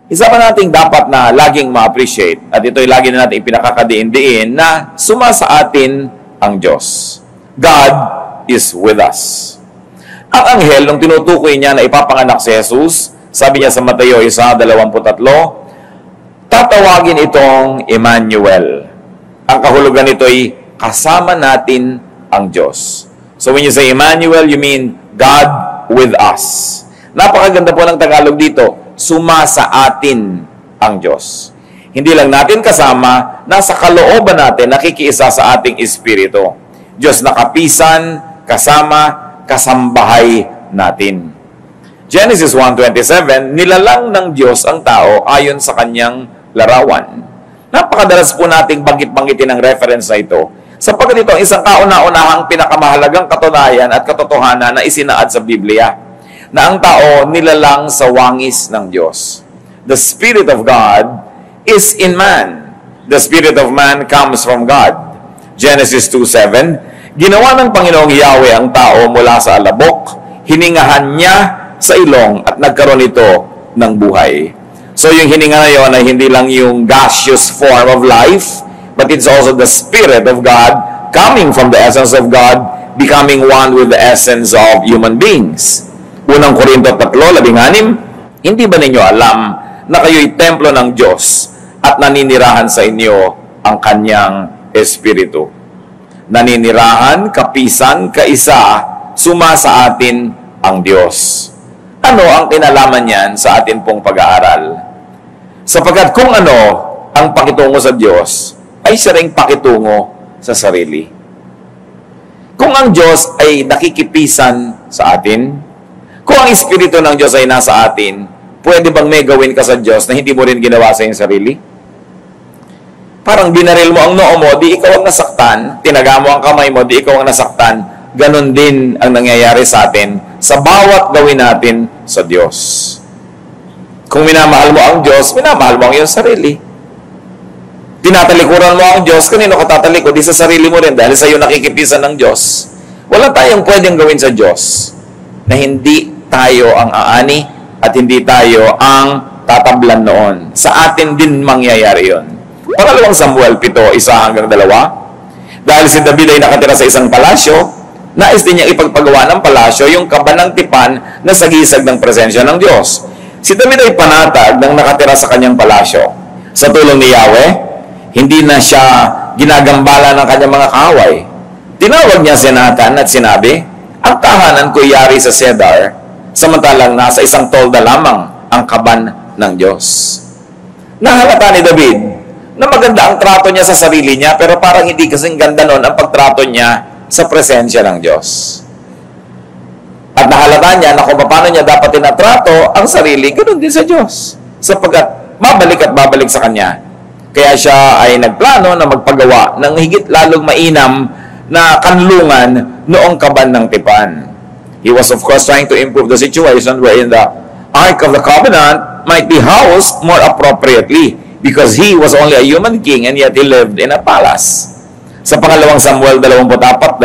Isa pa nating dapat na laging ma-appreciate, at ito'y lagi na natin ipinakakadiin-diin, na suma sa atin ang Diyos. God is with us. Ang anghel, nung tinutukoy niya na ipapanganak si Jesus, sabi niya sa Mateo 1:23, tatawagin itong Emmanuel. Ang kahulugan nito'y kasama natin ang Diyos. So when you say Emmanuel, you mean God with us. Napakaganda po ng Tagalog dito, suma sa atin ang Diyos. Hindi lang natin kasama, nasa kalooban natin, nakikiisa sa ating espiritu. Diyos na kapisan, kasama, kasambahay natin. Genesis 1:27, nilalang ng Diyos ang tao ayon sa kanyang larawan. Napakadalas po nating banggit-banggitin ang reference na ito, sapagkat ito ang isang kauna-unahang pinakamahalagang katunayan at katotohanan na isinaad sa Biblia, na ang tao nilalang sa wangis ng Diyos. The Spirit of God is in man. The Spirit of man comes from God. Genesis 2:7, ginawa ng Panginoong Yahweh ang tao mula sa alabok, hiningahan niya sa ilong at nagkaroon ito ng buhay. So yung hininga na yun ay hindi lang yung gaseous form of life, but it's also the Spirit of God coming from the essence of God, becoming one with the essence of human beings. Unang Korinto 3:16, hindi ba ninyo alam na kayo'y templo ng Diyos at naninirahan sa inyo ang kanyang Espiritu? Naninirahan, kapisan, kaisa, suma sa atin ang Diyos. Ano ang kinalaman niyan sa atin pong pag-aaral? Sapagkat kung ano ang pakitungo sa Diyos, ay siya ring pakitungo sa sarili. Kung ang Diyos ay nakikipisan sa atin, kung ang Espiritu ng Diyos ay nasa atin, pwede bang may gawin ka sa Diyos na hindi mo rin ginawa sa iyong sarili? Parang binaril mo ang noo mo, di ikaw ang nasaktan. Tinaga mo ang kamay mo, di ikaw ang nasaktan. Ganon din ang nangyayari sa atin sa bawat gawin natin sa Diyos. Kung minamahal mo ang Diyos, minamahal mo ang iyong sarili. Tinatalikuran mo ang Diyos, kanino ka tatalikod? Di sa sarili mo rin, dahil sa iyo nakikipisan ng Diyos. Wala tayong pwedeng gawin sa Diyos na hindi tayo ang aani at hindi tayo ang tatablan noon. Sa atin din mangyayari yon. Pangalawang Samuel 7:1-2. Dahil si David ay nakatira sa isang palasyo, nais din niya ipagpagawa ng palasyo yung kabanang tipan na sagisag ng presensya ng Diyos. Si David ay panatag ng nakatira sa kanyang palasyo. Sa tulong ni Yahweh, hindi na siya ginagambala ng kanyang mga kaaway. Tinawag niya si Nathan at sinabi, ang tahanan ko yari sa Cedar, samantalang nasa isang tolda lamang ang kaban ng Diyos. Nahalata ni David na maganda ang trato niya sa sarili niya, pero parang hindi kasing ganda nun ang pagtrato niya sa presensya ng Diyos. At nahalata niya na kung paano niya dapat tinatrato ang sarili, ganoon din sa Diyos. Sapagkat babalik at babalik sa Kanya. Kaya siya ay nagplano na magpagawa ng higit lalong mainam na kanlungan noong kaban ng tipan. He was of course trying to improve the situation wherein the Ark of the Covenant might be housed more appropriately because he was only a human king and yet he lived in a palace. Sa pangalawang Samuel 24:24,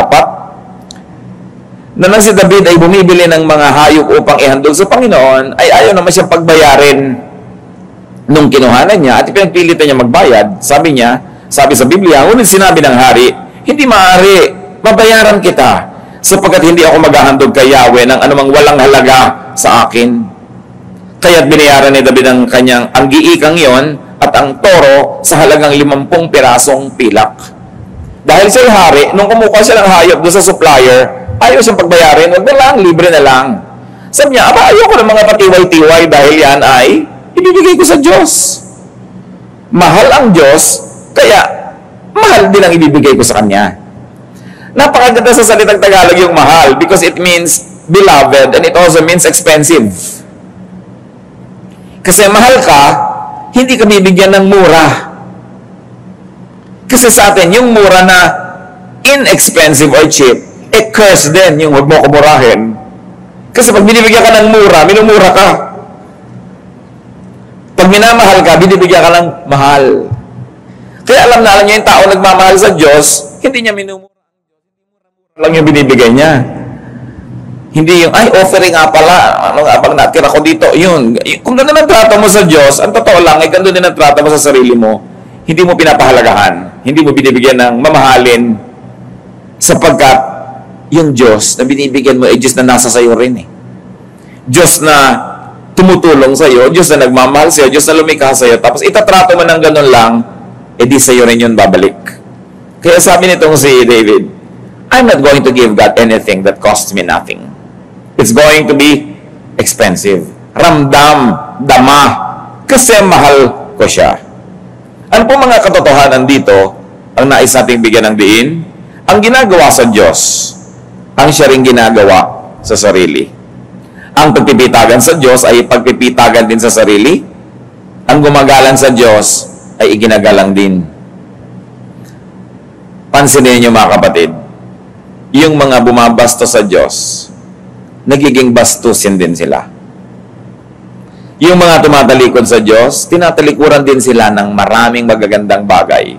na nang si David ay bumibili ng mga hayop upang ihandog sa Panginoon, ay ayaw naman siyang pagbayarin nung kinuhanan niya at pinagpilitan niya magbayad. Sabi sa Biblia, ngunit sinabi ng hari, hindi maaari, mabayaran kita, sapagkat hindi ako maghahandog kay Yahweh ng anumang walang halaga sa akin. Kaya't binayaran ni David ang giikang yon at ang toro sa halagang 50 pirasong pilak. Dahil siya'y hari, nung kumukuha siya ng hayop doon sa supplier, ayaw siyang pagbayarin, wag na lang, libre na lang. Sabi niya, ayaw ko ng mga patiway-tiway dahil yan ay ibibigay ko sa Diyos. Mahal ang Diyos, kaya mahal din ang ibibigay ko sa Kanya. Napakaganda sa salitang Tagalog yung mahal because it means beloved and it also means expensive. Kasi mahal ka, hindi ka bibigyan ng mura. Kasi sa atin, yung mura na inexpensive or cheap, curse din yung huwag mo kumurahin. Kasi pag binibigyan ka ng mura, minumura ka. Pag minamahal ka, binibigyan ka ng mahal. Kaya alam na niya yung tao nagmamahal sa Diyos, hindi niya minumura lang yung binibigay niya. Hindi yung, ay, offering nga pala, ano nga bang natira ko dito, yun. Kung gano'n ang trato mo sa Diyos, ang totoo lang, ay gano'n din ang trato mo sa sarili mo, hindi mo pinapahalagahan, hindi mo binibigyan ng mamahalin, sapagkat yung Diyos na binibigyan mo ay Diyos na nasa sayo rin eh. Diyos na tumutulong sa'yo, Diyos na nagmamahal sa'yo, Diyos na lumikha sa'yo, tapos itatrato mo ng gano'n lang, edi sa'yo rin yun babalik. Kaya sabi nitong si David, I'm not going to give God anything that costs me nothing. It's going to be expensive. Ramdam, dama, kasi mahal ko siya. Ano po mga katotohanan dito ang nais nating bigyan ng diin? Ang ginagawa sa Diyos, ang siya ring ginagawa sa sarili. Ang pagpipitagan sa Diyos ay pagpipitagan din sa sarili. Ang gumagalang sa Diyos ay iginagalang din. Pansinin niyo mga kapatid, yung mga bumabastos sa Diyos, nagiging bastusin din sila. Yung mga tumatalikod sa Diyos, tinatalikuran din sila ng maraming magagandang bagay.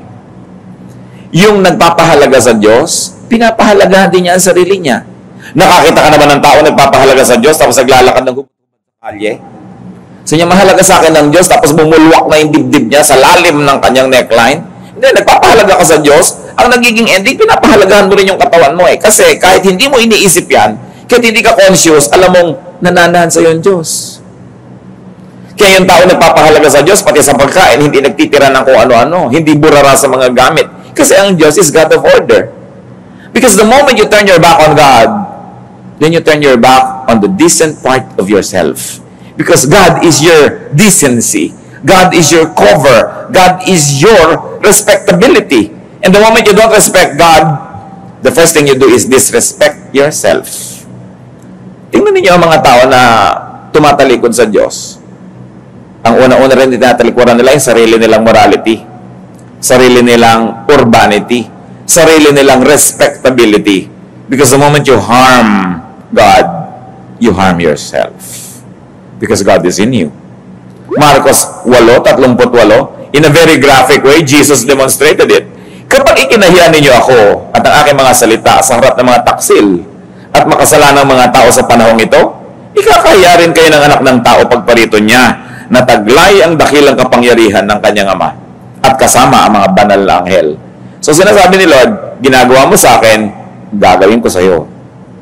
Yung nagpapahalaga sa Diyos, pinapahalagahan din niya ang sarili niya. Nakakita ka naman ng tao nagpapahalaga sa Diyos, tapos naglalakad ng hubad sa kalye. So niya, mahalaga sa akin ng Diyos, tapos bumulwak na yung dibdib niya sa lalim ng kanyang neckline. Hindi, nagpapahalaga ka sa Diyos, ang nagiging ending, pinapahalagahan mo rin yung katawan mo eh. Kasi kahit hindi mo iniisip yan, kahit hindi ka conscious, alam mong nananahan sa iyo ang Diyos. Kaya yung tao nagpapahalaga sa Diyos, pati sa pagkain, hindi nagtitira ng kung ano-ano, hindi burara sa mga gamit. Kasi ang Diyos is God of order. Because the moment you turn your back on God, then you turn your back on the decent part of yourself. Because God is your decency. God is your cover. God is your respectability. And the moment you don't respect God, the first thing you do is disrespect yourself. Tingnan ninyo ang mga tao na tumatalikod sa Diyos. Ang una-una rin tinatalikuran nila yung sarili nilang morality, sarili nilang urbanity, sarili nilang respectability. Because the moment you harm God, you harm yourself. Because God is in you. Marcos 8:38, in a very graphic way, Jesus demonstrated it. Kapag ikinahiya ninyo ako at ang aking mga salita sa harap ng mga taksil at makasalanang mga tao sa panahong ito, ikakahiya rin kayo ng anak ng tao pagparito niya na taglay ang dakilang kapangyarihan ng kanyang ama at kasama ang mga banal na anghel. So sinasabi ni Lord, ginagawa mo sa akin, gagawin ko sa iyo.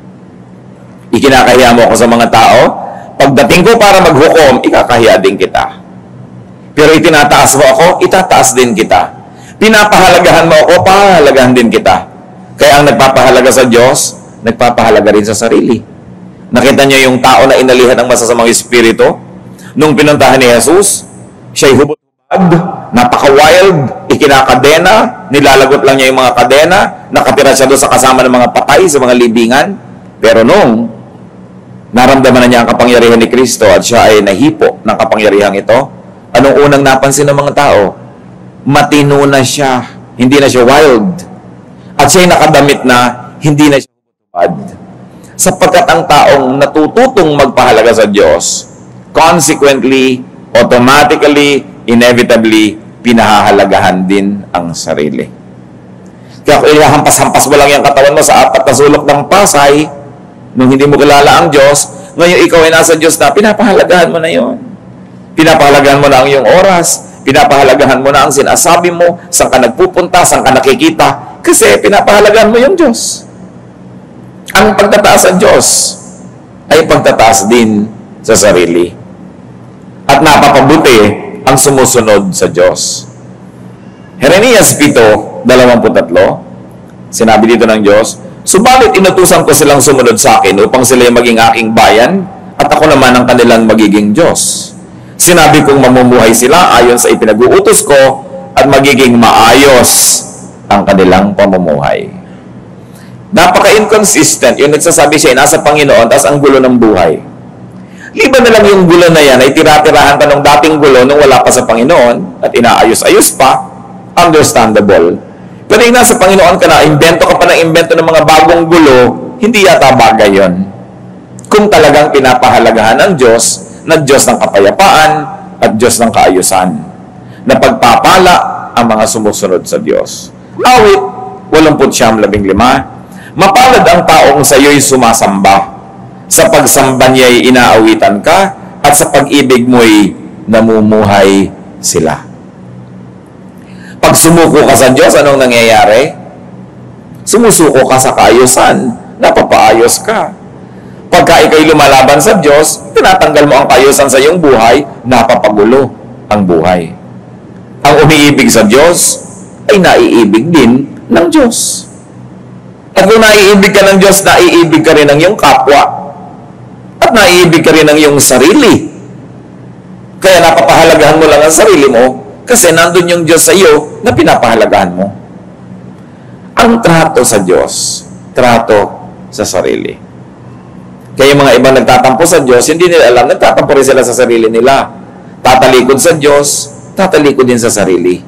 Ikinakahiya mo ako sa mga tao, pagdating ko para maghukom, ikakahiya din kita. Pero itinataas mo ako, itataas din kita. Pinapahalagahan mo ako, pahalagahan din kita. Kaya ang nagpapahalaga sa Diyos, nagpapahalaga rin sa sarili. Nakita niyo yung tao na inalihan ng masasamang espiritu? Nung pinuntahan ni Jesus, siya'y hubot-hubad, napaka-wild, ikinakadena, nilalagot lang niya yung mga kadena, nakatira siya doon sa kasama ng mga patay, sa mga libingan. Pero nung naramdaman na niya ang kapangyarihan ni Kristo at siya ay nahipo ng kapangyarihan ito, anong unang napansin ng mga tao? Matino na siya, hindi na siya wild. At siya'y nakadamit na, hindi na siya hubad. Sapagkat ang taong natututong magpahalaga sa Diyos, consequently, automatically, inevitably, pinahahalagahan din ang sarili. Kaya kung ihahampas-hampas mo lang yung katawan mo sa apat na sulok ng Pasay, nung hindi mo kilala ang Diyos, ngayon ikaw ay nasa Diyos na, pinapahalagahan mo na yon. Pinapahalagahan mo na ang iyong oras, pinapahalagahan mo na ang sinasabi mo, saan ka nagpupunta, saan ka nakikita, kasi pinapahalagahan mo yung Diyos. Ang pagtataas sa Diyos ay pagtataas din sa sarili. At napapabuti ang sumusunod sa Diyos. Jeremias 7:23, sinabi dito ng Diyos, subalit inutusan ko silang sumunod sa akin upang sila maging aking bayan at ako naman ang kanilang magiging Diyos. Sinabi kong mamumuhay sila ayon sa ipinag-uutos ko at magiging maayos ang kanilang pamumuhay. Napaka-inconsistent yung nagsasabi siya nasa Panginoon tapos ang gulo ng buhay. Liban na lang yung gulo na yan ay tira-tirahan ka ng dating gulo nung wala pa sa Panginoon at inaayos-ayos pa, understandable. Pero yung nasa Panginoon ka na, invento ka pa ng invento ng mga bagong gulo, hindi yata bagay yon. Kung talagang pinapahalagahan ng Diyos na Diyos ng kapayapaan at Diyos ng kaayusan, na pagpapala ang mga sumusunod sa Diyos. Awit 89:15, mapalad ang taong sa iyo'y sumasamba Sa pagsamba niya'y inaawitan ka, at sa pag-ibig mo'y namumuhay sila. Pag sumuko ka sa Diyos, anong nangyayari? Sumusuko ka sa kaayusan, napapaayos ka. Pagka ikay lumalaban sa Diyos, tinatanggal mo ang kaayusan sa iyong buhay, napapagulo ang buhay. Ang umiibig sa Diyos ay naiibig din ng Diyos. At kung naiibig ka ng Diyos, naiibig ka rin ng iyong kapwa. At naiibig ka rin ng iyong sarili. Kaya napapahalagahan mo lang ang sarili mo kasi nandun yung Diyos sa iyo na pinapahalagahan mo. Ang trato sa Diyos, trato sa sarili. Kaya yung mga ibang nagtatampo sa Diyos, hindi nila alam, nagtatampo rin sila sa sarili nila. Tatalikod sa Diyos, tatalikod din sa sarili.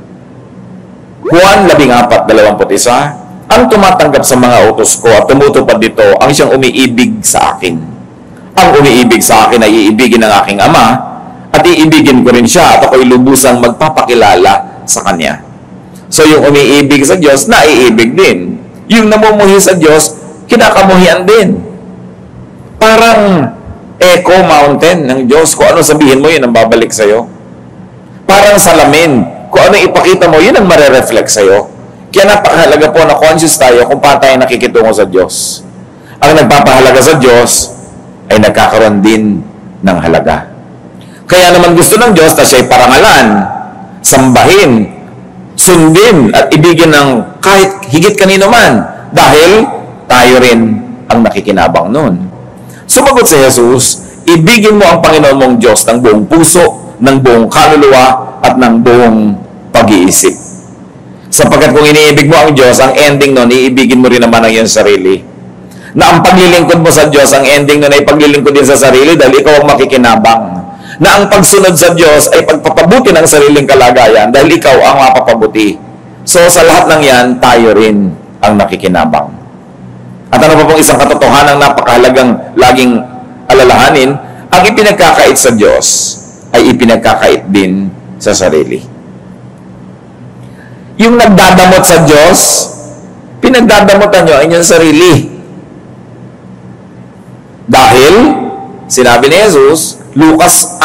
Juan 14:21, ang tumatanggap sa mga utos ko at tumutupad dito ang siyang umiibig sa akin. Ang umiibig sa akin ay iibigin ng aking Ama at iibigin ko rin siya at ako'y lubusang magpapakilala sa Kanya. So yung umiibig sa Diyos, naiibig din. Yung namumuhi sa Diyos, kinakamuhian din. Parang echo mountain ng Diyos. Kung ano sabihin mo, yun ang babalik sa'yo. Parang salamin. Kung ano ipakita mo, yun ang marereflect sa'yo. Kaya napakahalaga po na conscious tayo kung paano tayo nakikitungo sa Diyos. Ang nagpapahalaga sa Diyos ay nagkakaroon din ng halaga. Kaya naman gusto ng Diyos na siya'y parangalan, sambahin, sundin at ibigin ng kahit higit kanino man dahil tayo rin ang nakikinabang nun. Sumagot si Jesus, ibigin mo ang Panginoon mong Diyos ng buong puso, ng buong kaluluwa at ng buong pag-iisip. Sapagkat kung iniibig mo ang Diyos, ang ending nun, iibigin mo rin naman ang iyong sarili. Na ang paglilingkod mo sa Diyos, ang ending nun ay paglilingkod din sa sarili dahil ikaw ang makikinabang. Na ang pagsunod sa Diyos ay pagpapabuti ng sariling kalagayan dahil ikaw ang mapapabuti. So sa lahat ng yan, tayo rin ang nakikinabang. At ano pa pong isang katotohanan napakahalagang laging alalahanin, ang ipinagkakait sa Diyos ay ipinagkakait din sa sarili. Yung nagdadamot sa Diyos, pinagdadamotan nyo ang inyong sarili. Dahil, sinabi ni Jesus, Lucas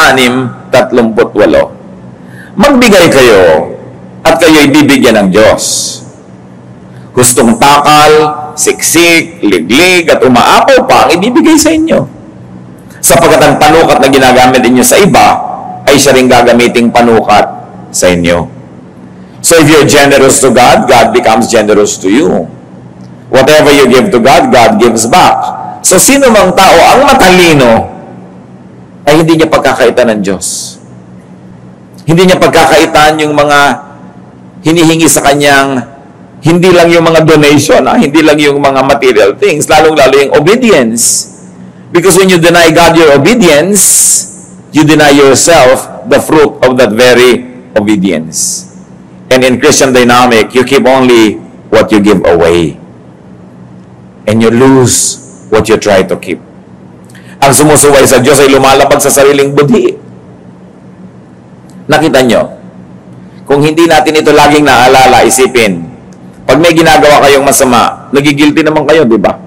6:38, magbigay kayo at kayo'y bibigyan ng Diyos. Gustong takal, siksik, liglig at umaapaw pa ang ibibigay sa inyo. Sapagkat ang panukat na ginagamit ninyo sa iba ay siya rin gagamiting panukat sa inyo. So if you're generous to God, God becomes generous to you. Whatever you give to God, God gives back. So sino mang tao ang matalino ay hindi niya pagkakaitan ng Diyos. Hindi niya pagkakaitan yung mga hinihingi sa kanyang, hindi lang yung mga donation, hindi lang yung mga material things, lalong-lalo yung obedience. Because when you deny God your obedience, you deny yourself the fruit of that very obedience. And in Christian dynamic, you keep only what you give away. And you lose what you try to keep. Ang sumusuway sa Diyos ay lumalapag sa sariling budhi. Nakita nyo? Kung hindi natin ito laging naalala, isipin, pag may ginagawa kayong masama, nagigilty naman kayo, di ba?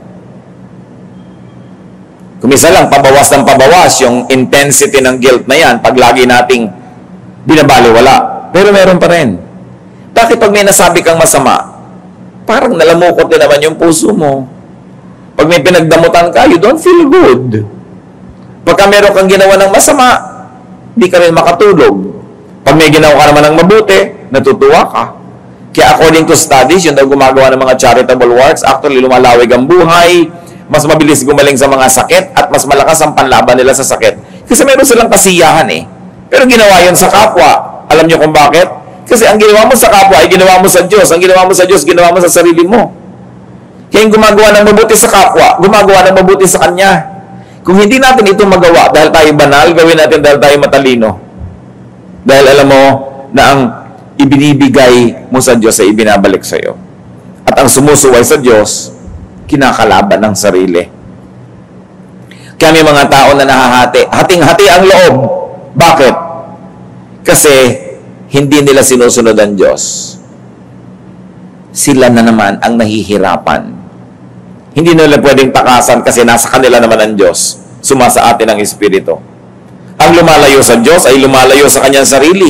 Kumisa lang, pabawas ng pabawas yung intensity ng guilt na yan pag lagi nating binabaliwala. Pero meron pa rin. Bakit pag may nasabi kang masama, parang nalamukot din naman yung puso mo. Pag may pinagdamutan ka, you don't feel good. Pagka meron kang ginawa ng masama, di ka rin makatulog. Pag may ginawa ka naman ng mabuti, natutuwa ka. Kaya according to studies, yung gumagawa ng mga charitable works, actually lumalawig ang buhay, mas mabilis gumaling sa mga sakit, at mas malakas ang panlaban nila sa sakit. Kasi meron silang kasiyahan eh. Pero ginawa yun sa kapwa. Alam niyo kung bakit? Kasi ang ginawa mo sa kapwa ay ginawa mo sa Diyos. Ang ginawa mo sa Diyos, ginawa mo sa sarili mo. Kaya yung gumagawa ng mabuti sa kapwa, gumagawa ng mabuti sa Kanya. Kung hindi natin ito magawa dahil tayo banal, gawin natin dahil tayo matalino. Dahil alam mo na ang ibinibigay mo sa Diyos ay ibinabalik sa iyo. At ang sumusuway sa Diyos, kinakalaban ng sarili. Kaya may mga tao na nahahati. Hating-hati ang loob. Bakit? Kasi hindi nila sinusunod ang Diyos. Sila na naman ang nahihirapan. Hindi nila pwedeng takasan kasi nasa kanila naman ang Diyos. Sumasa atin ang Espiritu. Ang lumalayo sa Diyos ay lumalayo sa kanyang sarili.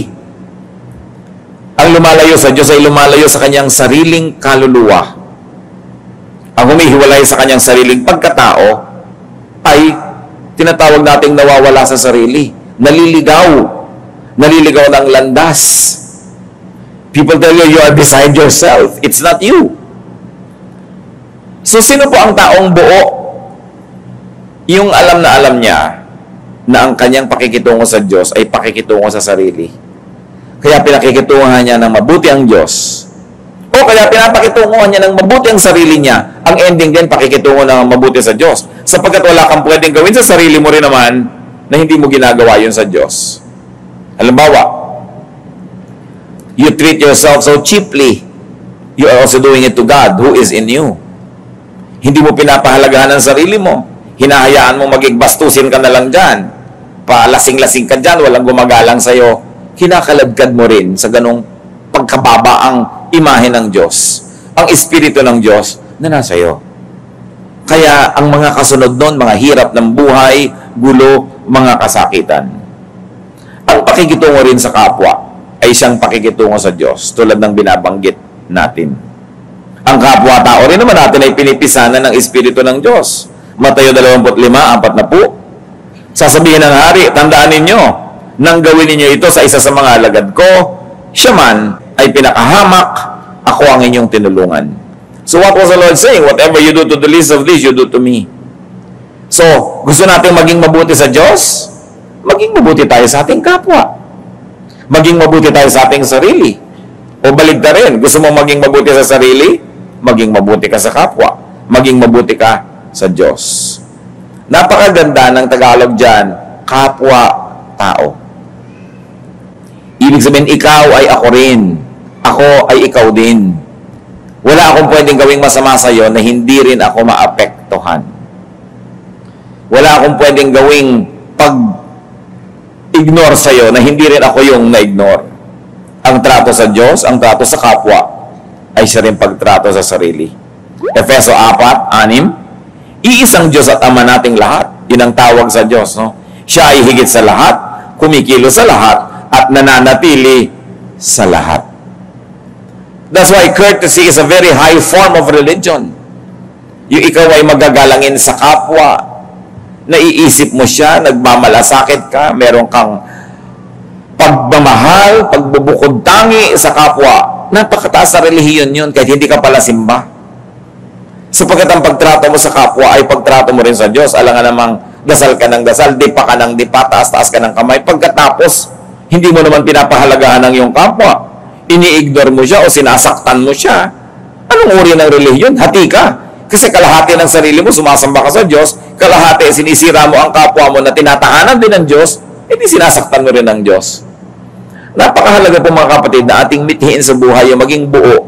Ang lumalayo sa Diyos ay lumalayo sa kanyang sariling kaluluwa. Ang humihiwalay sa kanyang sariling pagkatao ay tinatawag nating nawawala sa sarili. Naliligaw. Naliligaw ng landas. People tell you, you are beside yourself. It's not you. So, sino po ang taong buo? Yung alam niya na ang kanyang pakikitungo sa Diyos ay pakikitungo sa sarili. Kaya pinakikitungohan niya ng mabuti ang Diyos. O kaya pinapakitungohan niya ng mabuti ang sarili niya. Ang ending din, pakikitungo ng mabuti sa Diyos. Sapagkat wala kang pwedeng gawin sa sarili mo rin naman na hindi mo ginagawa yun sa Diyos. Halimbawa, you treat yourself so cheaply, you are also doing it to God who is in you. Hindi mo pinapahalagahan ang sarili mo. Hinahayaan mo magigbastusin ka na lang dyan. Palasing-lasing ka dyan, walang gumagalang sa'yo. Kinakalagkad mo rin sa ganong pagkababa ang imahe ng Diyos. Ang Espiritu ng Diyos na nasa iyo. Kaya ang mga kasunod nun, mga hirap ng buhay, gulo, mga kasakitan. Ang pakikitungo rin sa kapwa ay siyang pakikitungo sa Diyos, tulad ng binabanggit natin. Ang kapwa-tao rin naman natin ay pinipisanan ng Espiritu ng Diyos. Mateo 25:40. Sasabihin ng hari, tandaan ninyo, nang gawin ninyo ito sa isa sa mga alagad ko, siya man ay pinakahamak, ako ang inyong tinulungan. So what was the Lord saying? Whatever you do to the least of these, you do to me. So, gusto natin maging mabuti sa Diyos? Maging mabuti tayo sa ating kapwa. Maging mabuti tayo sa ating sarili. O baligtad rin, gusto mo maging mabuti sa sarili? Maging mabuti ka sa kapwa. Maging mabuti ka sa Diyos. Napakaganda ng Tagalog dyan, kapwa-tao. Ibig sabihin, ikaw ay ako rin. Ako ay ikaw din. Wala akong pwedeng gawing masama sa iyo na hindi rin ako maapektuhan. Wala akong pwedeng gawing pag-ignore sa iyo na hindi rin ako yung na-ignore. Ang trato sa Diyos, ang trato sa kapwa, ay siya rin pagtrato sa sarili. Efeso 4:6, iisang Diyos at Ama nating lahat. Yun ang tawag sa Diyos. No? Siya ay higit sa lahat, kumikilos sa lahat, at nananatili sa lahat. That's why courtesy is a very high form of religion. Yung ikaw ay magagalangin sa kapwa, naiisip mo siya, nagmamalasakit ka, meron kang pagmamahal, pagbubukod tangi sa kapwa. Napakataas na relihiyon yun kahit hindi ka pala simba. Sapagkat ang pagtrato mo sa kapwa ay pagtrato mo rin sa Diyos. Alangan namang dasal ka ng dasal, dipa ka ng dipa, taas-taas ka ng kamay. Pagkatapos, hindi mo naman pinapahalagahan ng iyong kapwa. Ini-ignore mo siya o sinasaktan mo siya. Anong uri ng relihiyon? Hati ka. Kasi kalahati ng sarili mo, sumasamba ka sa Diyos. Kalahati, sinisira mo ang kapwa mo na tinatahanan din ng Diyos, hindi sinasaktan mo rin ng Diyos. Napakahalaga po mga kapatid na ating mithiin sa buhay yung maging buo.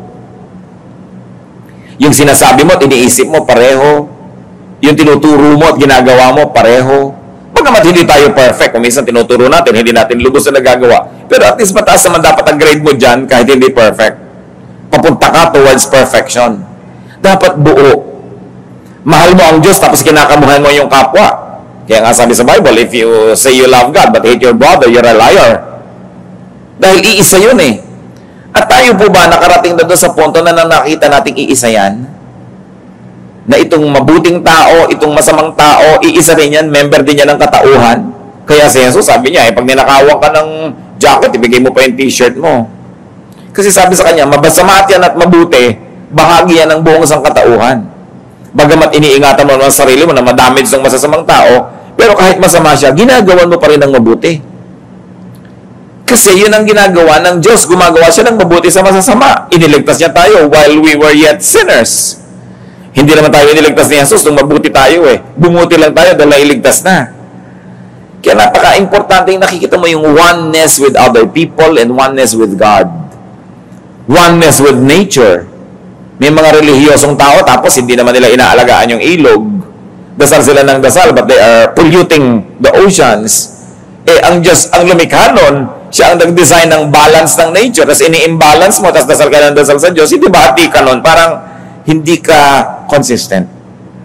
Yung sinasabi mo at iniisip mo, pareho. Yung tinuturo mo at ginagawa mo, pareho. Bagamat hindi tayo perfect, kung minsan tinuturo natin, hindi natin lubos na nagagawa. Pero at least mataas naman dapat ang grade mo dyan kahit hindi perfect. Papunta ka towards perfection. Dapat buo. Mahal mo ang Diyos tapos kinakamuhan mo yung kapwa. Kaya nga sabi sa Bible, if you say you love God but hate your brother, you're a liar. Dahil iisa yun eh. At tayo po ba nakarating na doon sa punto na nakita nating iisa yan? Na itong mabuting tao, itong masamang tao, iisa rin yan, member din yan ng katauhan. Kaya si Jesus sabi niya, pag ninakawan ka ng jacket, ibigay mo pa yung t-shirt mo. Kasi sabi sa kanya, mabasama yan at mabuti, bahagi yan ng buong isang katauhan. Bagamat iniingatan mo naman sarili mo na madamage ng masasamang tao, pero kahit masama siya, ginagawan mo pa rin ng mabuti. Kasi yun ang ginagawa ng Diyos. Gumagawa siya ng mabuti sa masasama. Iniligtas niya tayo while we were yet sinners. Hindi naman tayo iniligtas ni Jesus nung mabuti tayo eh. Bumuti lang tayo dahil nailigtas na. Kaya napaka-importante yung nakikita mo yung oneness with other people and oneness with God. Oneness with nature. May mga relihiyosong tao tapos hindi naman nila inaalagaan yung ilog. Dasal sila ng dasal but they are polluting the oceans. Ang Diyos, ang lumikha nun, siya ang nag-design ng balance ng nature. Tapos ini-imbalance mo, tapos dasal ka ng dasal sa Diyos, hindi ba hati ka nun? Parang hindi ka consistent.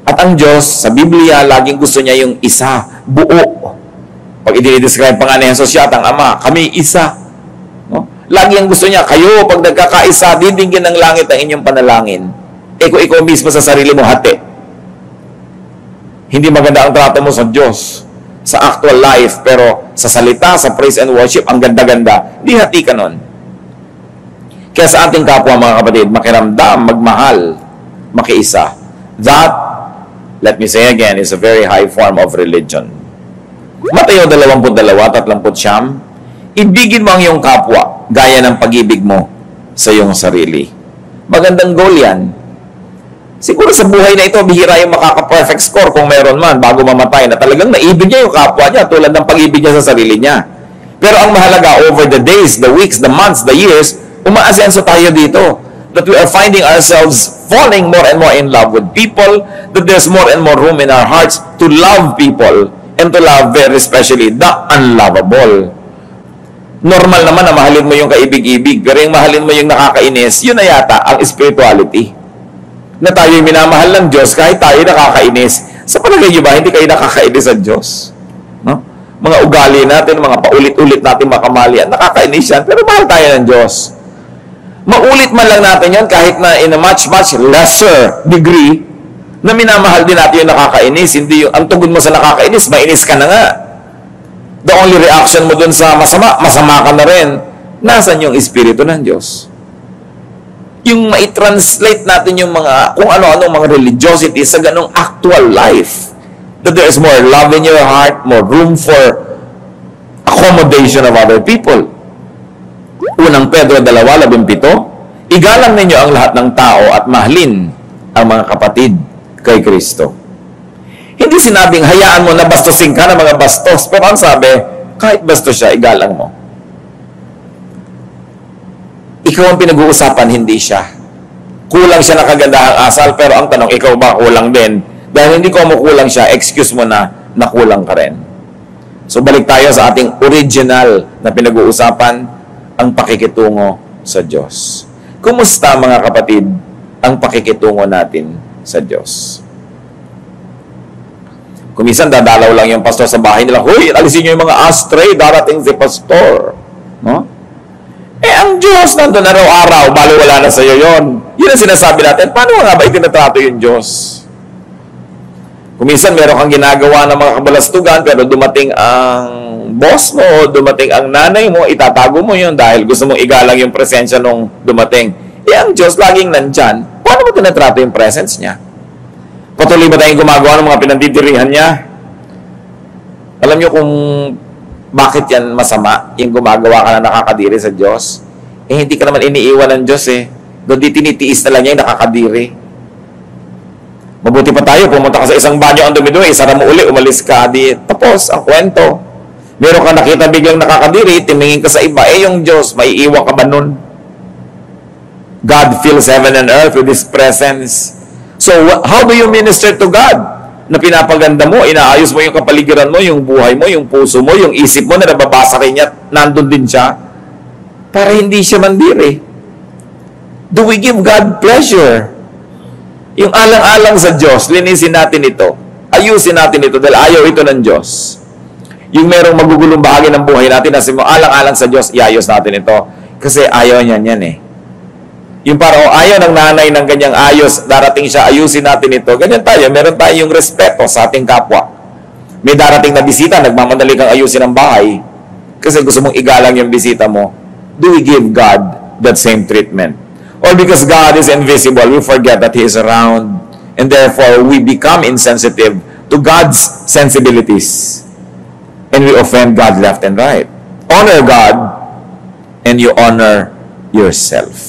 At ang Diyos, sa Biblia, laging gusto niya yung isa, buo. Pag i-describe pa nga ni Jesus siya at ang Ama, kami isa. No? Lagi ang gusto niya, kayo, pag nagkakaisa, didingin ng langit ang inyong panalangin. Kung ikaw mismo sa sarili mo, hati. Hindi maganda ang trato mo sa Diyos, sa actual life, pero sa salita, sa praise and worship, ang ganda-ganda. Di hati ka nun. Kaya sa ating kapwa, mga kapatid, makiramdam, magmahal, makiisa. That, let me say again, is a very high form of religion. Mateo 22:39, ibigin mo ang iyong kapwa, gaya ng pag-ibig mo sa iyong sarili. Magandang goal yan. Siguro sa buhay na ito, bihira yung makaka-perfect score kung meron man, bago mamatay, na talagang naibig niya yung kapwa niya, tulad ng pag-ibig niya sa sarili niya. Pero ang mahalaga, over the days, the weeks, the months, the years, umaasenso tayo dito. That we are finding ourselves falling more and more in love with people, that there's more and more room in our hearts to love people, and to love very especially the unlovable. Normal naman na mahalin mo yung kaibig-ibig, pero yung mahalin mo yung nakakainis, yun na yata ang spirituality. Na tayo'y minamahal ng Diyos kahit tayo nakakainis. Sa palagay niyo ba, hindi kayo nakakainis sa Diyos? No? Mga ugali natin, mga paulit-ulit natin makamalian, nakakainis yan, pero mahal tayo ng Diyos. Maulit man lang natin yan kahit na in a much, much lesser degree, na minamahal din natin yung nakakainis. Hindi yung, ang tugon mo sa nakakainis, mainis ka na nga. The only reaction mo dun sa masama, masama ka na rin. Nasaan yung Espiritu ng Diyos? Yung mai-translate natin yung mga, kung ano-ano mga religiosity sa ganong actual life. That there is more love in your heart, more room for accommodation of other people. Unang Pedro 2:17, igalang ninyo ang lahat ng tao at mahalin ang mga kapatid kay Kristo. Hindi sinabing hayaan mo na bastusin ka ng mga bastos, pero ang sabi, kahit bastos siya, igalang mo. Ikaw ang pinag-uusapan, hindi siya. Kulang siya ng kagandahang asal, pero ang tanong, ikaw ba kulang din? Dahil hindi ko kulang siya, excuse mo na nakulang ka rin. So balik tayo sa ating original na pinag-uusapan, ang pakikitungo sa Diyos. Kumusta mga kapatid ang pakikitungo natin sa Diyos? Kung minsan dadalaw lang yung pastor sa bahay nila, huy, alisin nyo yung mga astray, darating si pastor. No? Ang Diyos nandun araw-araw, balo wala na sa'yo yun. Yun ang sinasabi natin, paano nga ba itinatrato yung Diyos? Kung minsan meron kang ginagawa ng mga kabalastugan, pero dumating ang boss mo, dumating ang nanay mo, itatago mo yun dahil gusto mong igalang yung presensya nung dumating. Ang Diyos laging nandyan. Paano mo tinatrato yung presence niya? Patuloy ba tayong gumagawa ng mga pinandidirihan niya? Alam niyo kung bakit yan masama, yung gumagawa ka na nakakadiri sa Diyos? Hindi ka naman iniiwan ng Diyos eh. Doon di tinitiis na lang niya yung nakakadiri. Mabuti pa tayo, pumunta ka sa isang banyo ang dumi-dumi, isara mo uli, umalis ka, di tapos ang kwento. Meron ka nakita biglang nakakadiri, tumingin ka sa iba, yung Diyos, maiiwan ka ba nun? God fills heaven and earth with His presence. So, how do you minister to God? Na pinapaganda mo, inaayos mo yung kapaligiran mo, yung buhay mo, yung puso mo, yung isip mo na nababasa rin niya, nandun din siya, para hindi siya mandiri. Do we give God pleasure? Yung alang-alang sa Diyos, linisin natin ito. Ayusin natin ito dahil ayaw ito ng Diyos. Yung merong magugulong bahagi ng buhay natin, nasa mo alang-alang sa Diyos, iayos natin ito. Kasi ayaw niyan yan eh. Yung parang ayaw ng nanay ng ganyang ayos, darating siya, ayusin natin ito. Ganyan tayo, meron tayong respeto sa ating kapwa. May darating na bisita, nagmamadali kang ayusin ang bahay. Kasi gusto mong igalang yung bisita mo. Do we give God that same treatment? Or because God is invisible, we forget that He is around. And therefore, we become insensitive to God's sensibilities. And we offend God left and right. Honor God, and you honor yourself.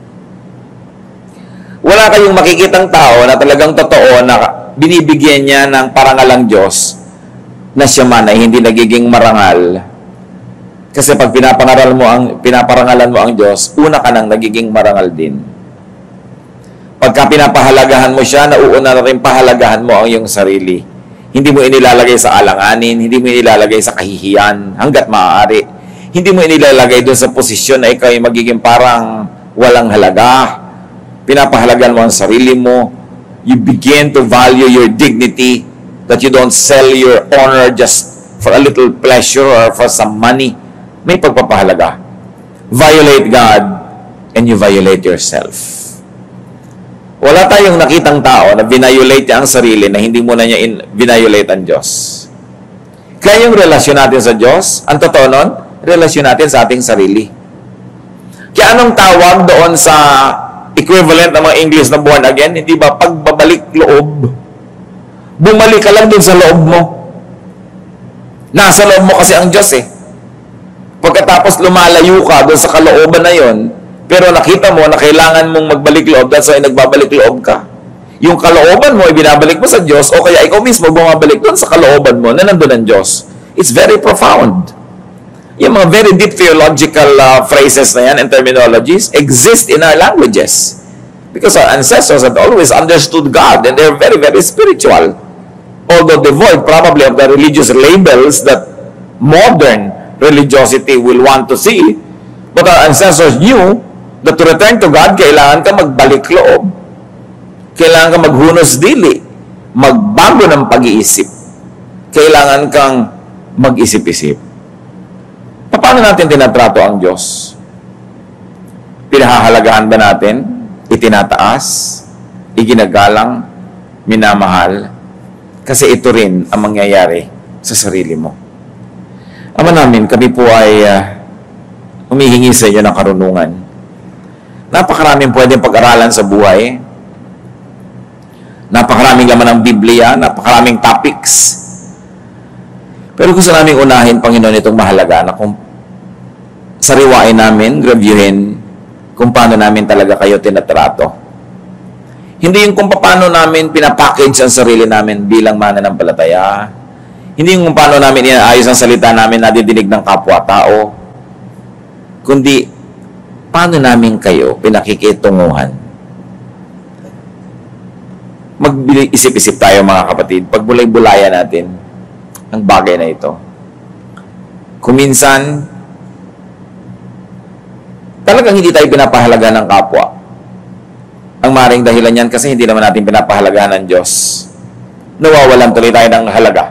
Wala kayong makikitang tao na talagang totoo na binibigyan niya ng parangalang Diyos na siya man ay hindi nagiging marangal. Kasi pag pinaparangalan mo ang Diyos, una ka nang nagiging marangal din. Pagka pinapahalagahan mo siya, nauuna na rin pahalagahan mo ang iyong sarili. Hindi mo inilalagay sa alanganin, hindi mo inilalagay sa kahihiyan, hanggat maaari. Hindi mo inilalagay doon sa posisyon na ikaw ay magiging parang walang halaga. Pinapahalagan mo ang sarili mo, You begin to value your dignity, that you don't sell your honor just for a little pleasure or for some money. May pagpapahalaga. Violate God and you violate yourself. Wala tayong nakitang tao na vinayolate niya ang sarili na hindi muna niya vinayolate ang Diyos. Kaya yung relasyon natin sa Diyos, ang totoo nun, relasyon natin sa ating sarili. Kaya anong tawag doon sa equivalent ng mga English na born again? Hindi ba pagbabalik loob? Bumalik ka lang dun sa loob mo. Nasa loob mo kasi ang Diyos eh. Pagkatapos lumalayo ka dun sa kalooban na yon, pero nakita mo na kailangan mong magbalik loob, that's why nagbabalik loob ka. Yung kalooban mo, ibinabalik mo sa Diyos, o kaya ikaw mismo bumabalik doon sa kalooban mo na nandun ang Diyos. It's very profound. Yung mga very deep theological phrases na yan and terminologies exist in our languages. Because our ancestors had always understood God and they're very, very spiritual. Although devoid probably of the religious labels that modern religiosity will want to see, but our ancestors knew that to return to God, kailangan ka magbalik loob. Kailangan ka maghunos dili. Magbago ng pag-iisip. Kailangan kang mag-isip-isip. Paano natin tinatrato ang Diyos? Pinahahalagahan ba natin? Itinataas? Iginagalang? Minamahal? Kasi ito rin ang mangyayari sa sarili mo. Ama namin, kami po ay humihingi sa inyo ng karunungan. Napakaraming pwedeng pag-aralan sa buhay. Napakaraming laman ng Biblia, napakaraming topics. Pero gusto namin unahin, Panginoon, itong mahalaga na kung sariwain namin, reviewin kung paano namin talaga kayo tinatrato. Hindi yung kung paano namin pinapackage ang sarili namin bilang mananampalataya. Hindi yung kung paano namin inaayos ang salita namin nadidinig ng kapwa-tao. Kundi, paano namin kayo pinakikitunguhan? Mag-isip-isip tayo mga kapatid. Pagbulay-bulayan natin ang bagay na ito. Kuminsan, talagang hindi tayo pinapahalaga ng kapwa. Ang maring dahilan yan kasi hindi naman natin pinapahalaga ng Diyos. Nawawalan tuloy tayo ng halaga.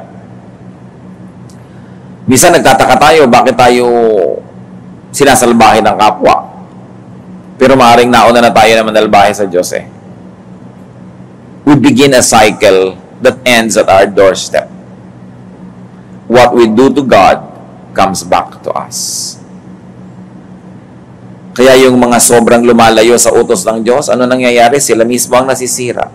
Minsan nagtataka tayo, bakit tayo sinasalbahe ng kapwa? Pero maaaring nauna na tayo naman nalbahe sa Diyos eh. We begin a cycle that ends at our doorstep. What we do to God comes back to us. Kaya yung mga sobrang lumalayo sa utos ng Diyos, ano nangyayari? Sila mismo ang nasisira.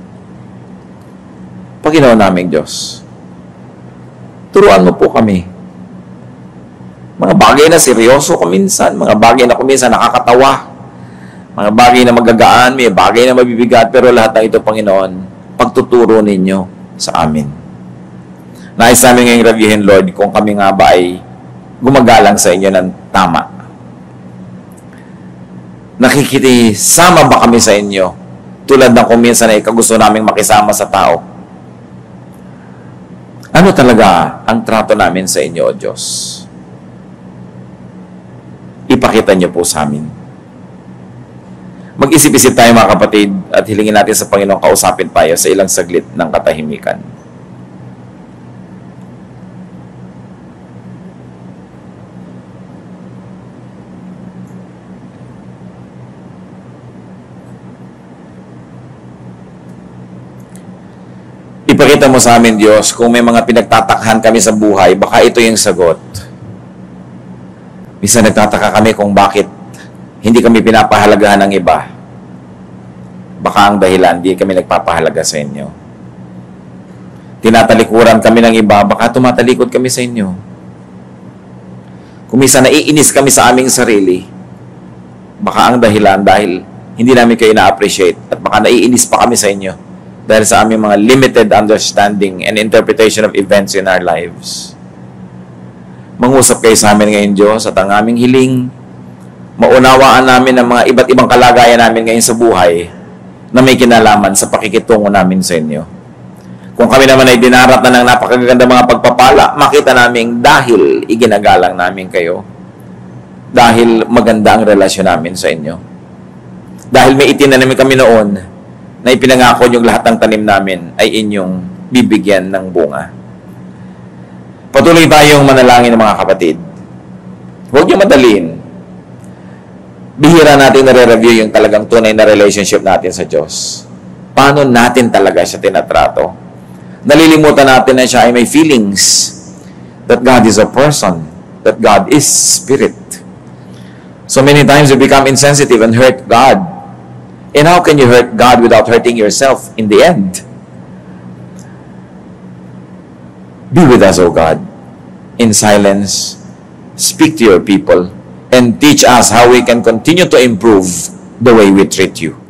Panginoon naming Diyos, turuan mo po kami. Mga bagay na seryoso kuminsan, mga bagay na kuminsan nakakatawa, mga bagay na magagaan, may bagay na mabibigat, pero lahat ng ito, Panginoon, pagtuturo ninyo sa amin. Nais namin ngayong reviewin, Lord, kung kami nga ba ay gumagalang sa inyo ng tama. Nakikisama ba kami sa inyo tulad ng kuminsan ay kagusto naming makisama sa tao? Ano talaga ang trato namin sa inyo, O Diyos? Ipakita niyo po sa amin. Mag-isip-isip tayo mga kapatid at hilingin natin sa Panginoon kausapin tayo sa ilang saglit ng katahimikan. Ipakita mo sa amin, Diyos, kung may mga pinagtatakhan kami sa buhay, baka ito yung sagot. Minsan nagtataka kami kung bakit hindi kami pinapahalagahan ng iba. Baka ang dahilan, hindi kami nagpapahalaga sa inyo. Tinatalikuran kami ng iba, baka tumatalikod kami sa inyo. Kung minsan naiinis kami sa aming sarili, baka ang dahilan dahil hindi namin kayo na-appreciate at baka naiinis pa kami sa inyo dahil sa aming mga limited understanding and interpretation of events in our lives. Mangusap kayo sa amin ngayon, Diyos, at ang aming hiling, maunawaan namin ang mga iba't ibang kalagayan namin ngayon sa buhay na may kinalaman sa pakikitungo namin sa inyo. Kung kami naman ay dinarat na ng napakaganda mga pagpapala, makita namin dahil iginagalang namin kayo, dahil maganda ang relasyon namin sa inyo. Dahil may itinanim kami noon na ipinangako yung lahat ng tanim namin ay inyong bibigyan ng bunga. Patuloy tayong manalangin ng mga kapatid. Huwag niyo madaliin. Bihira natin nare-review yung talagang tunay na relationship natin sa Diyos. Paano natin talaga siya tinatrato? Nalilimutan natin na siya ay may feelings. That God is a person. That God is spirit. So many times we become insensitive and hurt God. And how can you hurt God without hurting yourself in the end? Be with us, O God, in silence. Speak to your people and teach us how we can continue to improve the way we treat you.